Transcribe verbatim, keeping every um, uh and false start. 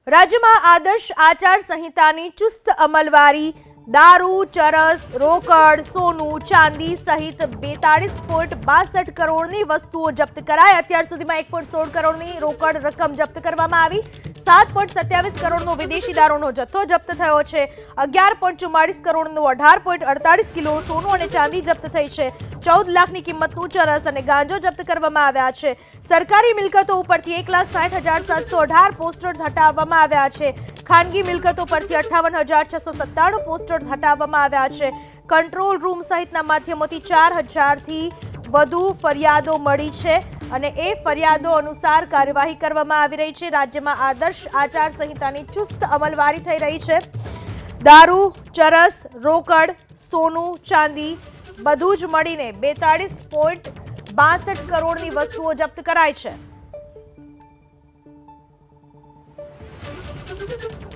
રાજ્યમાં આદર્શ આચાર સંહિતાની ચુસ્ત અમલવારી, દારૂ, ચરસ, રોકડ, સોનું, ચાંદી સહિત બેતાળીસ પોઈન્ટ બાસઠ કરોડની વસ્તુઓ જપ્ત કરાઈ। અત્યાર સુધીમાં એક પોઈન્ટ સોળ કરોડની રોકડ રકમ જપ્ત કરવામાં આવી। સાત પોઈન્ટ સત્યાવીસ કરોડનો વિદેશી દારૂનો જથ્થો જપ્ત થયો છે। અગિયાર પોઈન્ટ ચુમ્માળીસ કરોડનું અઢાર પોઈન્ટ અડતાળીસ કિલો સોનું અને ચાંદી જપ્ત થઈ છે। ચૌદ લાખની કિંમતનું ચરસ અને ગાંજો જપ્ત કરવામાં આવ્યા છે। સરકારી મિલકતો ઉપરથી એક લાખ સાઠ હજાર સાતસો અઢાર પોસ્ટર્સ હટાવવામાં આવ્યા છે। ખાનગી મિલકતો પરથી અઠ્ઠાવન હજાર છસો સત્તાણું પોસ્ટર્સ હટાવવામાં આવ્યા છે। કંટ્રોલ રૂમ સહિતના માધ્યમોથી ચાર હજારથી વધુ ફરિયાદો મળી છે અને એ ફરિયાદો અનુસાર કાર્યવાહી કરવામાં આવી રહી છે। રાજ્યમાં આદર્શ આચાર સંહિતાની ચુસ્ત અમલવારી થઈ રહી છે। દારૂ, ચરસ, રોકડ, સોનું, ચાંદી બધું જ મળીને બેતાળીસ પોઈન્ટ બાસઠ કરોડની વસ્તુઓ જપ્ત કરાઈ છે।